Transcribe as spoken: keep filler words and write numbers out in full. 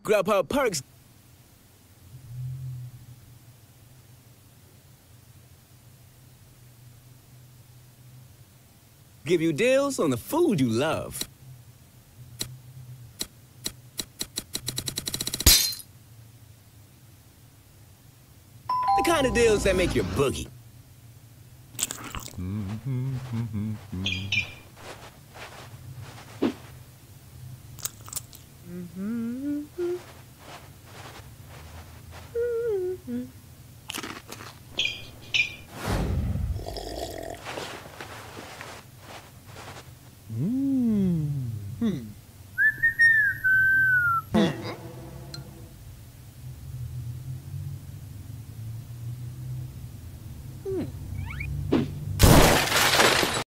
Grubhub Perks give you deals on the food you love. The kind of deals that make your boogie. Mm. Hmm.